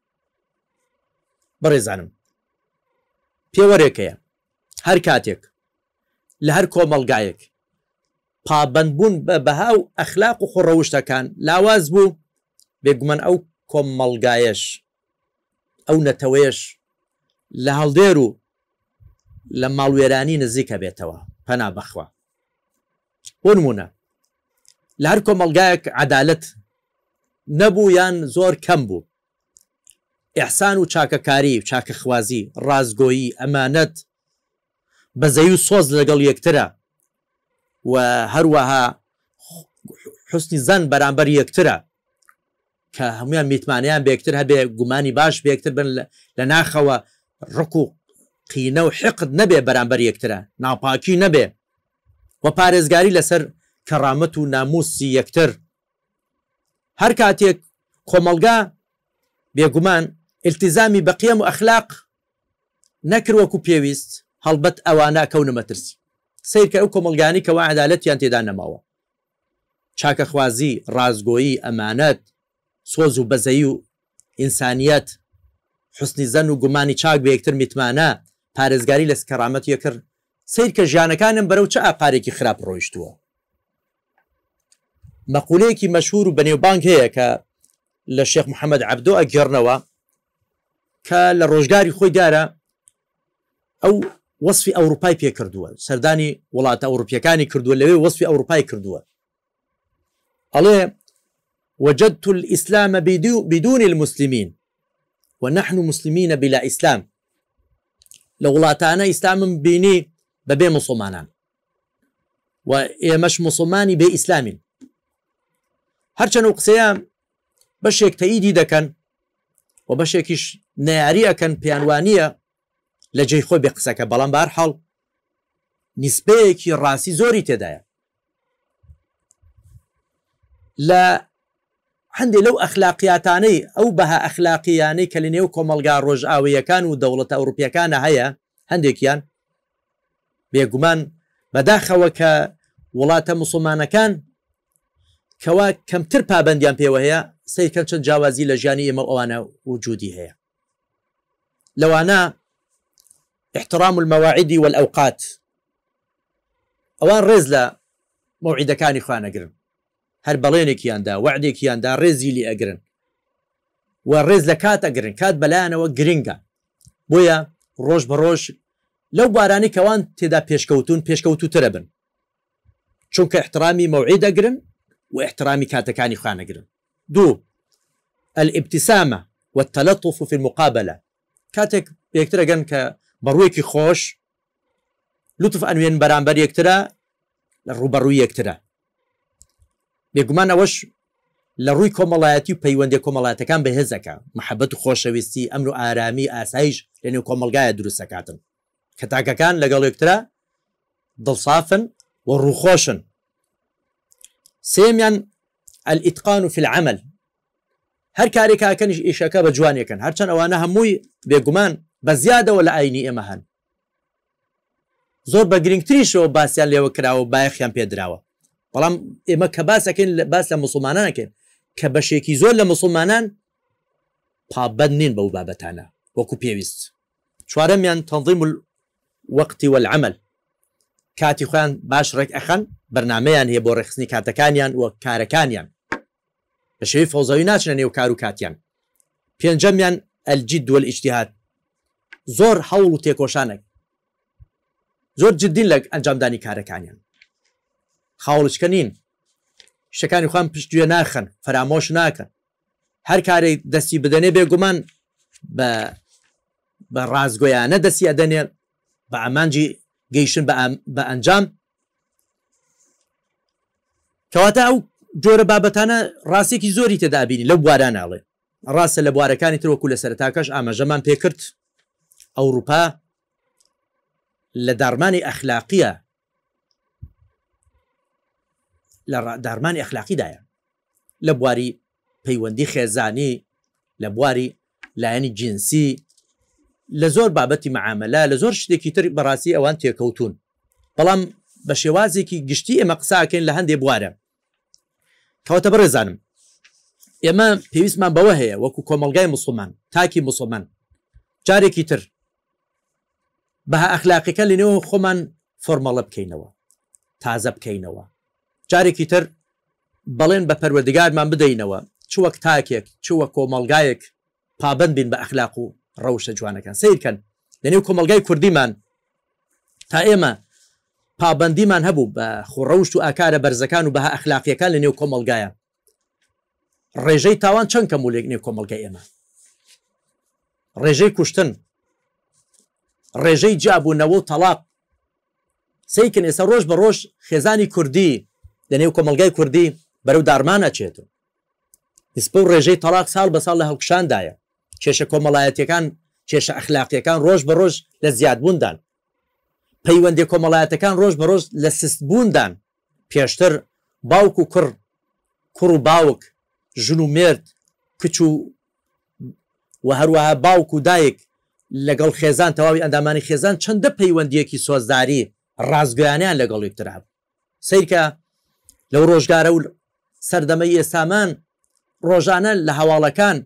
بەڕێزانم پێوەرێکەیە هەر کاتێک لە هەر کۆمەلگایەک پابەندبوون بە بەها و ئەخلاق و خوڕەوشتەکان لاواز بوو بێگومان ئەو کۆمەلگایەش ئەو نەتەوەیەش لە هەڵدێر و لە ماڵوێرانی نزیکە بێتەوە پەنا بەخوا. بۆ نمونە لە هەر کۆمەلگایەک عەدالەت نەبوو یان زۆر کەم بوو ئیحسان و چاکەکاری و چاکەخوازی ڕازگۆیی ئەمانەت بەزەی و سۆز لەگەڵ یەکترە و هەروەها حوسنی زەن بەرامبەر یەکترە کە هەمویان میتمانیان بێکتر هەبێ گومانی باش بێکتر بن لە ناخەوە ڕق و قینە و حقد نەبێ بەرامبەر یەکترە ناپاکی نەبێ و پارێزگاری لەسەر کەڕامەت و ناموسی یەکتر. هەر کاتێک کۆمەلگا بێگومان التیزامی بە قیەم و ئەخلاق نەکردوەکو پێویست، هەڵبەت ئەوانە کەونە مەترسی. سیر کە ئەو کۆمەلگانی کەوا عەدالەتیان تێدا نەماوە، چاکەخوازی، ڕازگۆیی، ئەمانەت، سۆز و بەزەیی و ئینسانیەت، حوسنی زەن و گومانی چاک بە یەکتر میتمانە، پارێزگاری لە کەڕامەت یەکرد. سیر کە ژیانەکانم بەرەو چه ئاقارێکی خراپ ڕۆیشتووە. مەقولەیەکی مەشهور و بەنێوبانگ هەیە کە لە شێخ محەممەد عەبدۆ ئەگەڕنەوە کە لە ڕۆژگاری خۆی دارە ئەو وەصفی ئەوروپای پێ کردووە، سەردانی وڵاتە ئەوروپیەکانی کردووە، لەوێ وەصفی ئەوروپای کردووە. ئەڵێ وجدت الإسلام بدون المسلمين ونحن مسلمين بلا إسلام. لە وڵاتانە ئیسلامم بینی بەبێ مسلمانان و ئێمەش مسلمانی بێ ئیسلامین. هەرچەند و قسەیە بەشێک تەئیدی دەکەن و بەشێکیش نەیاری ئەکەن، پێیانوانیە لە جێی خۆی بێ قسەکە، بەڵام بەهەرحاڵ نیسبەیەکی ڕاستی زۆری تێدایە. لە هەندێک لەو ئەخلاقیاتانەی ئەو بەها ئەخلاقیانەی کە لە نێو کۆمەلگا ڕۆژئاویەکان و دەوڵەتە ئەوروپیەکانە هەیە، هەندێکیان بێگومان بەداخەوە کە وڵاتە موسڵمانەکان کەوا کەمتر پابندیان پێوە هەیە، سەیکەن چەند جیاوازی لە ژیانی ئێمە ئەوانە وجودی هەیە. لەوانە احترام المواعید والأوقات، ئەوان ڕێز لە موعیدەکانی خوانەگرن، هەر بەڵێنێکیاندا وعدێکیاندا ڕێزی لی ئەگرن و ڕێز لە کات ئەگرن، کات بەلایەنەوە گرنگە. بۆیە ڕۆژ بە ڕۆژ لەو بارانی کەوان تێدا پێشکەوتون پێشکەوتوترە بن، چونکە احترامی موعید ئەگرن و احترامی کاتەکانی خوانەگرن. دوو الابتسامة والتلطف في المقابلة، کاتێک یەکتر ئەگەن کە بەڕوویەکی خۆش لوتف ئەنوێن بەرامبەر یەکترە، لە ڕوبەڕووی یەکترە. بێگومان ئەوەش لە ڕووی کۆمەڵایەتی و پەیوەندی کۆمەڵایەتەکان بەهێزەکە، محەبەت و خۆشەویستی، ئەمن و ئارامی، ئاسایش لە نێو کۆمەلگایە دروستەکاتن کە تاکەکان لەگەڵ یەکترە دڵسافن و ڕووخۆشن. سێمیان الئیتقان في العمل، هەر کارێکاکەنیش ئیشەکە بە جوانیەکەن، هەرچەند ئەوانە هەمووی بێگومان بە زیادەوە لە ئاینی ئێمە هەن، زۆر بە گرنگتریشەوە باسییان لێوە کراوە و بایەخیان پێدراوە. بەڵام ئێمە کە باسەکەین باس لە مسلمانانەکەین کە بەشێکی زۆر لە مسلمانان پابەت نین بەو بابەتانە وەکو پێویست. چوارەمیان تەنظیم الوەقت والعمل، کاتی خۆیان باش ڕێک ئەخەن، بەرنامەیان هەیە بۆ ڕێخستنی کاتەکانیان و کارەکانیان، بە شێوەی فەوزەوی ناچنە نێو کار و کاتیان. پێنجەمیان الجد والاجتهاد، زۆر هەوڵ و تێکۆشانێک، زۆر جددین لە ئەنجامدانی کارەکانیان، خاوڵچکە نین، شتەکانی خۆیان پشتگوێ ناخەن، فەرامۆش ناکەن، هەر کارێک دەستی بدەنێ بێگومان بە ڕازگۆیانە دەستی ئەدەنێن، بە ئامانجی گەیشتن بە ئەنجام. کەواتە ئەو جۆرە بابەتانە ڕاستێکی زۆری تێدابینی لەو بواراناڵێ. ڕاستە لە بوارەکانی ترۆکو لە سەرتاکەش ئاماژەمان پێکرد ئەوروپا لە دارمانی ئەخلاقیە، لە دارمانی ئەخلاقیدایە، لە بواری پەیوەندی خێزانی، لە بواری لایەنی جینسی، لە زۆر بابەتی معاملە، لە زۆر شتێکی تر بەڕاستی ئەوان تێکەوتون. بەڵام بە شێوازێکی گشتی ئێمە قساکەین لە هەندێک بوارە. کەواتە بەڕێزانم، ئێمە پێویستمان بەوە هەیە وەکو کۆمەلگای مسلمان، تاکی مسلمان، جارێکی تر بەها ئەخلاقیەکە لەنێوە خۆمان فۆرمەڵە بکەینەوە، تازە بکەینەوە، جارێکی تر بەڵێن بە پەروەردگارمان بدەینەوە، چ وەک تاکێک چ وەک کۆمەلگایەک پابند بین بە ئەخلاق و ڕەوشە جوانەکان. سیرکەن لەنێو کۆمەلگای کوردیمان تا ئێمە پابندیمان هەبوو بە خوڕەوشت و ئاکارە بەرزەکان و بەها ئەخلاقیەکان لە نێو کۆمەلگایە. ڕێژەی تاوان چەند کەم و لێک نێو کۆمەلگای ئێمە، ڕێژەی کوشتن، ڕێژەی جیابوونەوە و تەلاق. سیکن ئێستا ڕۆژ بە ڕۆژ خێزانی کوردی لە نێو کۆمەلگای کوردی بەرەو دارمانە چێتن، نسبە و ڕێژەی تەلاق ساڵ بە ساڵ لە هەڵکشاندایە، کێشە کۆمەڵایەتیەکان، کێشە ئەخلاقیەکان ڕۆژ بە ڕۆژ لە زیادبووندان. پەیوەندی کۆمەڵایەتەکان ڕۆژ بە ڕۆژ لە سستبووندان پێشتر باوک و کوڕ کوڕ و باوک ژن و مرد کچ و و هەروەها باوک و دایک لەگەڵ خێزان تەواوی ئەندامانی خێزان چەندە پەیوەندیەکی سۆزداری ڕازگویانیان لەگەڵ یەکترا سیرکە لەو ڕۆژگارە و سەردەمەی ئێستامان ڕۆژانە لە هەواڵەکان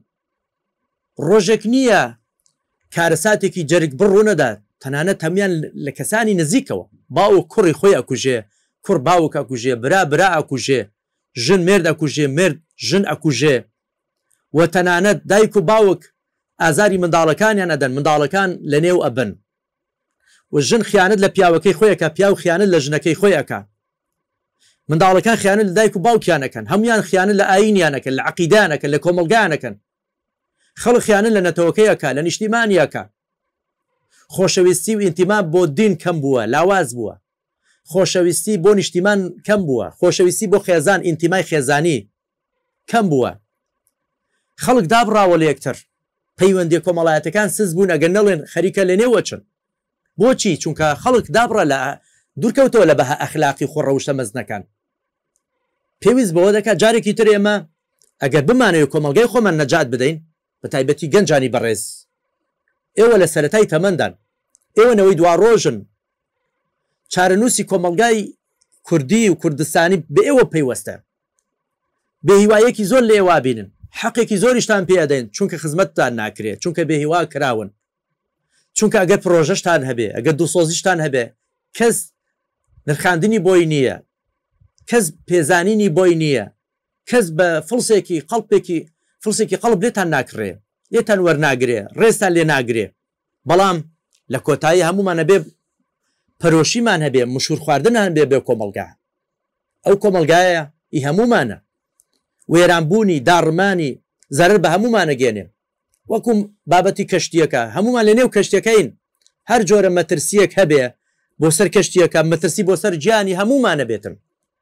ڕۆژێک نییە کارەساتێکی جەرگ بڕوونەدا تەنانەت هەمیان لە کەسانی نزیکەوە باوک کوڕی خۆی ئەکوژێ کوڕ باوک ئەکوژێ برا برا ئەکوژێ ژن مرد ئەکوژێ مرد ژن ئەکوژێ و تەنانەت دایک و باوک ئازاری منداڵەکانیان ئەدەن منداڵەکان لە نێو ئەبن و ژن خیانەت لە پیاوەکەی خۆیەکە پیا و خیانەت لە ژنەکەی خۆیەکە منداڵەکان خیانەت لە دایک و باوکیانەکەن هەمویان خیانەت لە ئاینیانەکەن لە عەقیدانەکەن لە کۆمەلگانەکەن خەڵک خیانەت لە نەتەوەکەیەکە لە نیشتیمانیەکە خۆشەویستی و ئینتیما بۆ دین کەم بووە لاواز بووە خۆشەویستی بۆ نیشتیمان کەم بووە خۆشەویستی بۆ خێزان ئینتیمای خێزانی کەم بووە خەڵک دابڕاوە لە یەکتر پەیوەندی کۆمەڵایەتەکان سز بوون ئەگەر نەڵێن خەریکە لە نێوە چن بۆچی چونکە خەڵک دابڕە لە دوورکەوتەوە لە بەها ئەخلاقی خۆڕەوشتە مەزنەکان پێویست بەوە دەکات جارێکی تر ئێمە ئەگەر بمانەوە کۆمەلگای خۆمان نەجات بدەین بە تایبەتی گەنجانی بەڕێز ئێوە لە سەرەتای تەمەندان ئێوە نەوەی دوا ڕۆژن چارەنووسی کۆمەلگای کوردی و کوردستانی بە ئێوە پەیوەستە بێ هیوایەکی زۆر لە ئێوە بینن حەقێکی زۆریشتان پێدەین چونکە خزمەتتان ناکرێت چونکە بێ هیوا کراون چونکە ئەگەر پرۆژەشتان هەبێ ئەگەر دووسۆزیشتان هەبێ کەس نرخاندنی بۆی نییە کەس پێزانینی بۆی نییە کەس بە فڵسێکی قەڵپێکی فڵسێکی قەڵب لێتان ناکڕێ لێتان وەرناگرێ ڕێستان لێ ناگرێ بەڵام لە کۆتایی هەمومانە بێ پەرۆشیمان هەبێ مشور خواردنان بێ بێ کۆمەلگا ئەو کۆمەلگایە ئی هەمومانە وێرانبوونی داڕمانی زەرر بە هەمومانە گێنێ وەکوم بابەتی کەشتیەکە هەمومان لە نێو کەشتەکەین هەر جۆرە مەترسیەک هەبێ بۆ سەر کەشتیەکە مەترسی بۆ سەر گیانی هەمومانە بێتن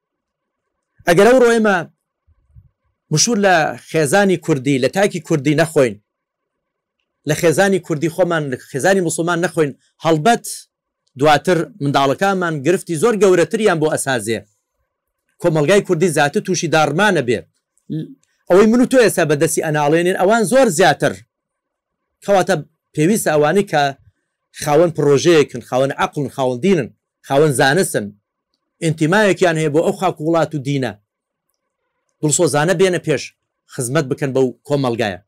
ئەگەر ئەو ڕۆیمە مشور لە خێزانی کوردی لە تاکی کوردی نەخۆین لە خێزانی کوردی خۆمان خێزانی مسلمان نەخۆین هەڵبەت دواتر منداڵەکانمان گرفتی زۆر گەورەتریان بۆ ئەسازێ کۆمەلگای کوردی زیاتر تووشی داڕمانە بێ ئەوەی من و تۆ ئێستا بەدەستی ئەناڵێنین ئەوان زۆر زیاتر کەواتە پێویستە ئەوانی کە خاوەن پرۆژەیەکن خاوەن عەقڵن خاوەن دینن خاوەن زانستن ئینتیمایەکیان هەیە بۆ ئەو خاک وڵات و دینە دڵسۆزانە بێنە پێش خزمەت بکەن بەو کۆمەلگایە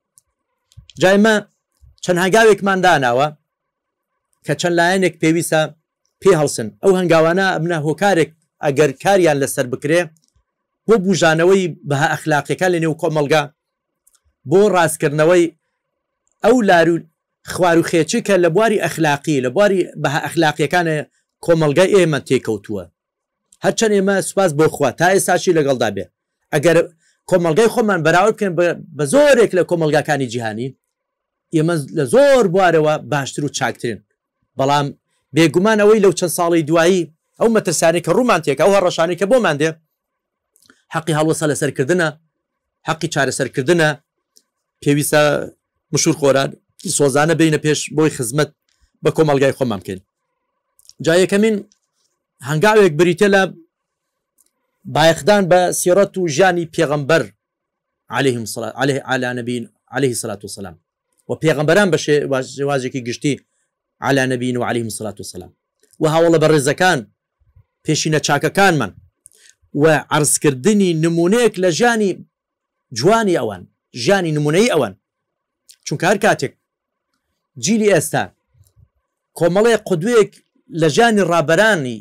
جایمە چەند هەنگاوێکمان داناوە کە چەند لایەنێک پێویستە پێ هەڵسن ئەو هەنگاوانە ئەبنە هۆکارێک ئەگەر کاریان لەسەر بکرێ بۆ بژانەوەی بەها ئەخلاقیەکان لە نێو کۆمەلگا بۆ ڕاستکردنەوەی ئەو لارو خوار و خێچی کە لە بواری ئەخلاقی لە بواری بەها ئەخلاقیەکانە کۆمەلگای ئێمە تێکەوتووە هەرچەند ئێمە سوپاس بۆ خوا تا ئێستاشی لەگەڵدا بێ ئەگەر کۆمەلگای خۆمان بەراورد بکەن بە زۆرێک لە کۆمەلگاکانی جیهانی ئێمە لە زۆر بوارەوە باشتر و چاکترین بەڵام بێگومان ئەوەی لەو چەند ساڵی دوایی ئەو مەترسانی کە ڕوومان تێکە ئەو هەڕەشانی کە بۆمان دێ حەقی هەڵوەسە لەسەرکردنە حەقی چارەسەرکردنە پێویستە مشور خۆران سۆزانە بینە پێش بۆی خزمەت بە کۆمەلگای خۆمان بکەین جایەکەمین هەنگاوێک بریتە لە بایەخدان بە سیرەت و ژیانی پێغەمبەر عليهم الصلاة عليه على نبي عليه الصلاة والسلام و پێغەمبەران بە شێوازێکی گشتی على نبي وعليهم الصلاة والسلام و هەوڵە بە ڕێزەکان پێشینە چاکەکانمان و عرضکردنی نمونەیەک لە ژیانی جوانی ئەوان ژیانی نمونەی ئەوان چونکە هەر کاتێک جیلی ئێستا کۆمەڵەیە قودوەیەک لە ژیانی ڕابەرانی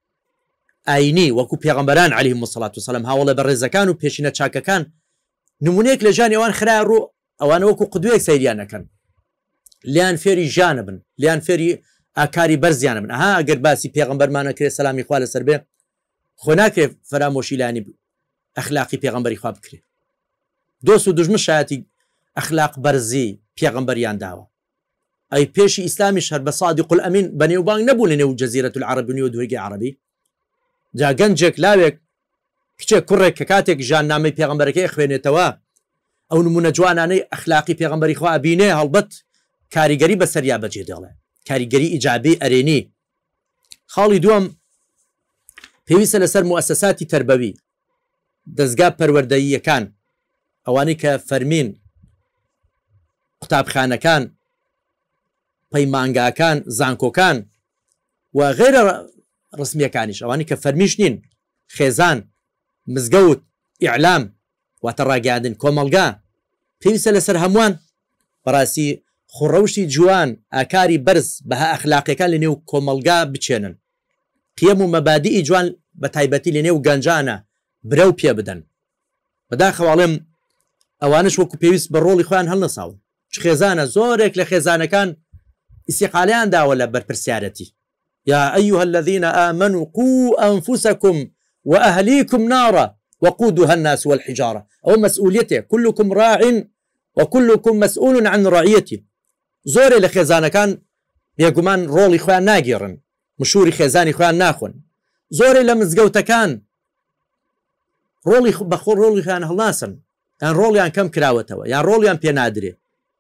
ئاینی وەکو پێغەمبەران عليهم الصلاة والسلام هەوڵە بە ڕێزەکان و پێشینە چاکەکان نمونەیەک لە ژیانی ئەوان خرا ڕوو ئەوانە وەکو قودوەیەک سەیریانەکەن لیان فێری ژانە بن لیان فێری ئاکاری بەرزیانە بن ئەها ئەگەر باسی پێغەمبەرمانەکرێت سەلامی خوا لەسەر بێ خۆ ناکرێت فەرامۆشی لانی ئەخلاقی پێغەمبەری خوا بکرێت دۆست و دوژمن شایەتی ئەخلاق بەرزی پێغەمبەریان داوە ئەی پێشی ئیسلامیش هەر بە صادق الئەمین بەنێوبانگ نەبوو لە نێو جەزیرەت العەرەب و نێو دوورگەی عەرەبی جا گەنجێک لاوێک کچێک کوڕێک کە کاتێک ژیاننامەی پێغەمبەرەکەی خوێنێتەوە ئەو نمونە جوانانەی ئەخلاقی پێغەمبەری خوا ئەبینێ هەڵبەت کاریگەری بەسەریا بەجێ دێڵێ کاریگەری ئیجابی ئەرێنی خاڵی دووەم پێویستە لەسەر موەسسەساتی تەربەوی دەستگا پەروەردەییەکان ئەوانەی کە فەرمین قوتابخانەکان پەیمانگاکان زانکۆکان و غێرە ڕسمیەکانیش ئەوانی کە فەرمیش نین خێزان مزگەوت ئیعلام واتە ڕاگەاندن کۆمەلگا پێویستە لەسەر هەمووان بەڕاستی خوڕەوشی جوان ئاکاری بەرز بەها ئەخلاقیەکان لە نێو کۆمەلگا بچێنن قیەم و مەبادیئی جوان بە تایبەتی لە نێو گەنجانە برە و پێ بدەن بەداخەواڵێم ئەوانش وەکو پێویست بە ڕۆڵی خۆیان هەڵنەساون چ خێزانە زۆرێک لە خێزانەکان ئیستیقالیان داوە لە بەرپرسیارەتی یا ئەیها الذين آمنوا قوا أنفسكم وأهليكم نارا وقودها الناس والحجارة أو مسؤوليته كلكم راع وكلكم مسؤول عن رعيته زۆرێ لە خێزانەکان بێگومان ڕۆڵی خۆیان ناگێڕن مشوری خێزانی خۆیان ناخۆن زۆرێ لە مزگەوتەکان ڕۆڵی بەخۆ ڕۆڵی خۆیان هەڵناسن یان ڕۆڵیان کەم کراوەتەوە یان ڕۆڵیان پێ نادرێ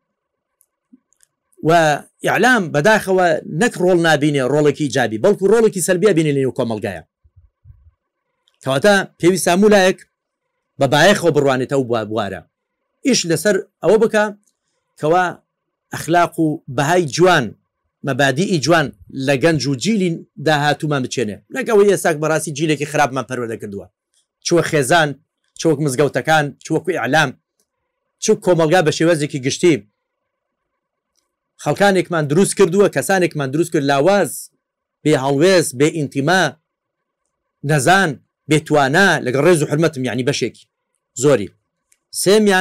و ئیعلام بەداخەوە نەک ڕۆڵ نابینێ ڕۆڵێکی ئیجابی بەڵکو ڕۆڵێکی سەلبیە بینێ لە نێو کۆمەلگایە کەواتە پێویستە هەموو لایەک بە بایەخەوە بڕوانێتەوە بوارە ئیش لەسەر ئەوە بکە کەوا ئەخلاق و بەهای جوان مەبادیئی جوان لە گەنج و جیلی داهاتوومان بچێنێ نەکەوە ئێساک بەڕاستی جیلێکی خراپمان پەروەردە کردووە چوە خێزان چوەک مزگەوتەکان چوەکو ئیعلام چوو کۆمەلگا بە شێوەزێکی گشتی خەڵکانێکمان دروست کردووە کەسانێکمان دروست کرد لاواز بێ هەڵوێز بێ ئینتیما نەزان بێتوانە لەگەڵ ڕێز و حرمەتم یعنی بەشێکی زۆری سێمیان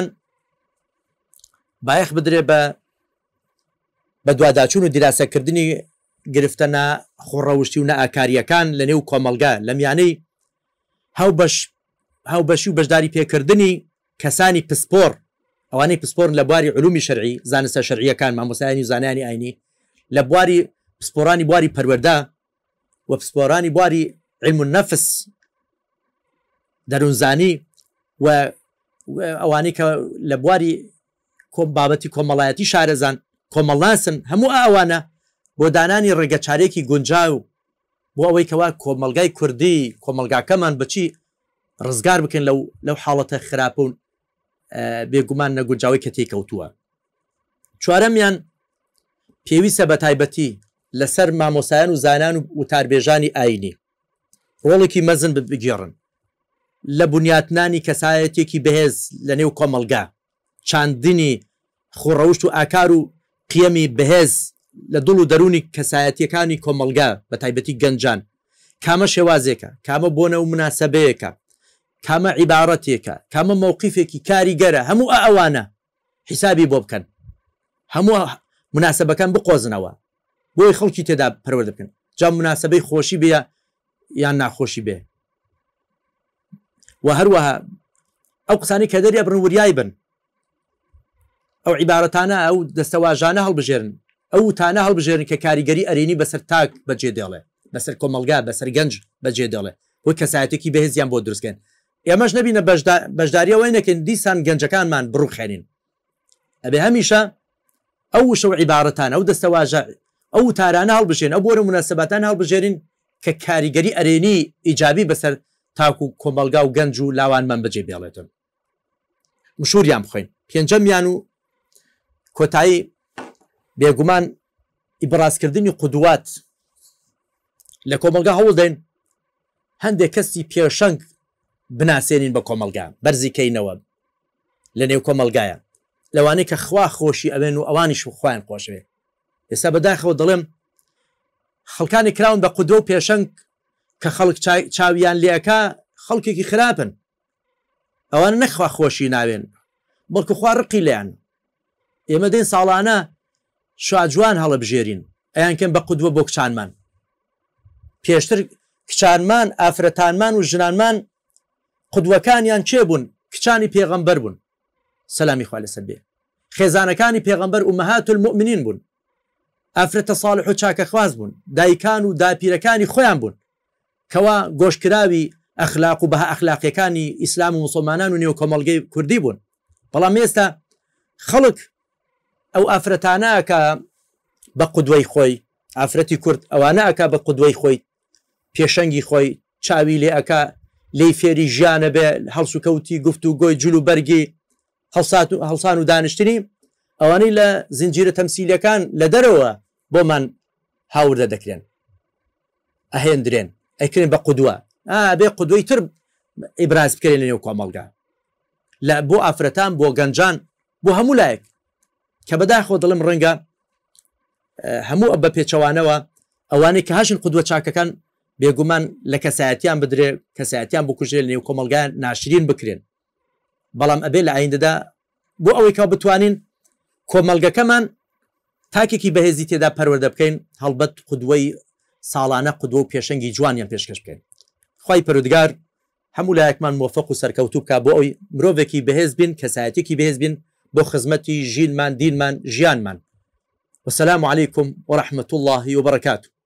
بایەخ بدرێ بە بە دوواداچوون و دیراسەکردنی گرفتنە خوڕەوشتی و نەئاکاریەکان لە نێو کۆمەلگا لە میانەی هاو بەش هاو بەشی و بەشداری پێکردنی کەسانی پسپۆر ئەوانەی پسپۆرن لە بواری علومی شەرعی زانستە شەرعیەکان مامۆسایانی و زانانی ئاینی لە بواری پسپۆرانی بواری پەروەردە و پسپۆرانی بواری علم النەفس دەروونزانی و ئەوانەی کە لە بواری بابەتی کۆمەڵایەتی شارەزان کۆمەڵناسن هەموو ئەوانە بۆ دانانی ڕێگەچارێکی گونجاو بۆ ئەوەی کەوا کۆمەلگای کوردی کۆمەلگاکەمان بچی ڕزگار بکەن لەو لەو حاڵەتە خراپە و بێگومان نەگونجاوی کە تێکەوتووە چوارەمیان پێویستە بە تایبەتی لەسەر مامۆسایان و زانان و وتاربێژانی ئاینی ڕۆڵێکی مەزن بگێڕن لە بنیاتنانی کەسایەتێکی بەهێز لە نێو کۆمەلگا چاندنی خوڕەوشت و ئاکار و قیەمی بەهێز لە دڵ و دەرونی کەسایەتیەکانی کۆمەلگا بە تایبەتی گەنجان کامە شێوازێکە کامە بۆنە و مناسەبەیەکە کامە عیبارەتێکە کامە مووقیفێکی کاریگەرە هەموو ئەوانە حیسابی بۆ بکەن هەموو مناسەبەکان بقۆزنەوە بۆی خەڵکی تێدا پەروەردە بکەن جا مناسەبەی خۆشی بێ یان ناخۆشی بێ و هەروەها ئەو قسانی کە دەریە بڕن وریای بن ئەو عیبارەتانە ئەو دەستەواژانە هەڵبژێرن ئەو تانە هەڵبژێرن کە کاریگەری ئەرێنی بەسەر تاک بەجێ دێڵێ بەسەر کۆمەلگا بەسەر گەنج بەجێ دێڵێ بۆی کەسایەتێکی بەهێزیان بۆ دروستکەن ئێمەش نەبینە بەشداریەوەی نەکەن دیسان گەنجەکانمان بڕوخێنین ئەبێ هەمیشە ئەو شەو عیبارەتان ئەو دەستەواژە ئەو تارانە هەڵبژێن ئەو بۆرە مناسەباتان هەڵبژێرین کە کاریگەری ئەرێنی ئیجابی بەسەر تاکو و کۆمەلگا و گەنج و لاوانمان بەجێ بێڵێتن مشوریان بخۆین پێنجەمیان و کۆتایی بێگومان ئیبرازکردنی قودوات لە کۆمەلگا هەوڵدەین هەندێک کەسی پێشەنگ بناسێنین بە کۆمەلگا بەرزیکەینەوە لە نێو کۆمەلگایە لەوانەیە کە خوا خۆشی ئەوێن و ئەوانیش خۆیان خۆشوێ ئێستا بەداخەوە دەڵێم خەڵکانی کراون بە قودۆ و پێشەنگ کە خەڵک چاویان لێەکە خەڵکێکی خراپن ئەوانە نەخوا خۆشی ناوێن بەڵکو خوا ڕقی لیان ئێمە دێن ساڵانە شاجوان هەڵەبژێرین ئەیان کەم بە قودوە بۆ کچانمان پێشتر کچانمان ئافرەتانمان و ژنانمان قودوەکانیان چێ بوون کچانی پێغەمبەر بوون سەلامی خوا لەسەر بێ خێزانەکانی پێغەمبەر ئومەهات المؤمنین بوون ئافرەتە ساڵح و چاکە خواز بوون دایکان و داپیرەکانی خۆیان بوون کەوا گۆشکراوی ئەخلاق و بەها ئەخلاقیەکانی ئیسلام و مسلمانان و نێو کۆمەلگەی کوردی بوون بەڵام ئێستا خەڵک ئەو ئافرەتانە کە بە قودوەی خۆی ئافرەتی کورد ئەوانە ئەکا بە قودوەی خۆی پێشەنگی خۆی چاوی لێ ئەکا لی فێری ژیانە بێ هەڵس و کەوتی گفت و گۆی جلو بەرگی هەڵسان و دانیشتنی ئەوانەی لە زنجیرە تەمسیلەکان لە دەرەوە بۆمان هاوردە دەکرێن ئەهێندرێن ئەیکرێن بە قودووە بێ قودوەی تر ئیبراز بکرێن لە نێو کۆمەڵگا لە بۆ ئافرەتان بۆ گەنجان بۆ هەموو لایەک کە بەداخۆ دڵم ڕەنگە هەموو بە پێچەوانەوە ئەوانەی کە هاشن قودوە چاکەکان بێگومان لە کەسایەتیان بدرێ کەسایەتیان بکوژێت لە نێو کۆمەلگایان ناشرین بکرێن بەڵام ئەبێ لە ئایندەدا بۆ ئەوەی کە بتوانین کۆمەلگەکەمان تاکێکی بەهێزی تێدا پەروەردە بکەین هەڵبەت قودوەی ساڵانە قودوە و پێشەنگی جوانیان پێشکەش بکەین خوای پەروەردگار هەموو لایەکمان مۆفەق و سەرکەوتوو بکە بۆ ئەوی مرۆڤێکی بەهێز بین کەسایەتێکی بەهێز بین بۆ خزمەتی ژینمان دینمان ژیانمان والسلام عليكم ورحمة الله وبركاته.